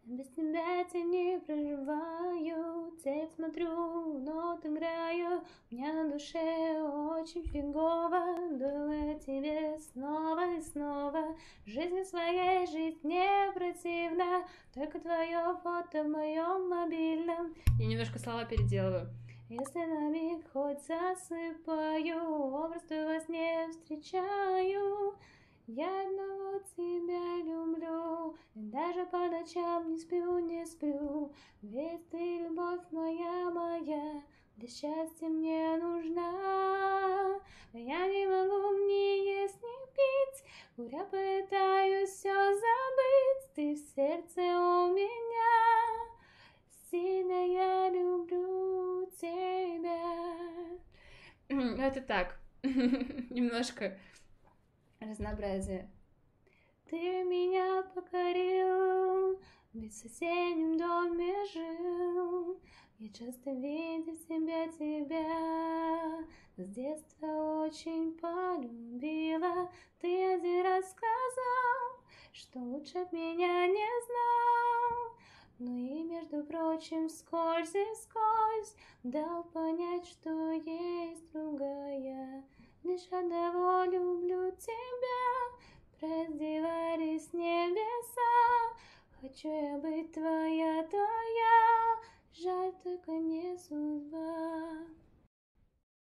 Без тебя тени проживаю, цель смотрю, нот играю. У меня на душе очень фигово, думаю о тебе снова и снова. Жизни своей жить не противно, только твое фото в моем мобильном. Я немножко слова переделываю. Если на миг хоть засыпаю, образ твой во сне встречаю. Я одного тебя люблю, и даже по ночам не сплю, не сплю. Ведь ты любовь моя, моя, для счастья мне нужна. Я не могу ни есть, ни пить, куря пытаюсь все забыть. Ты в сердце у меня, сильно я люблю тебя. Это так, немножко разнообразие. Ты меня покорил, ведь в соседнем доме жил. Я часто видя в тебя, с детства очень полюбила. Ты один раз сказал, что лучше б меня не знал. Ну и, между прочим, вскользь и вскользь дал понять, что есть другая. Лишь одного люблю тебя, раздевались небеса. Хочу я быть твоей.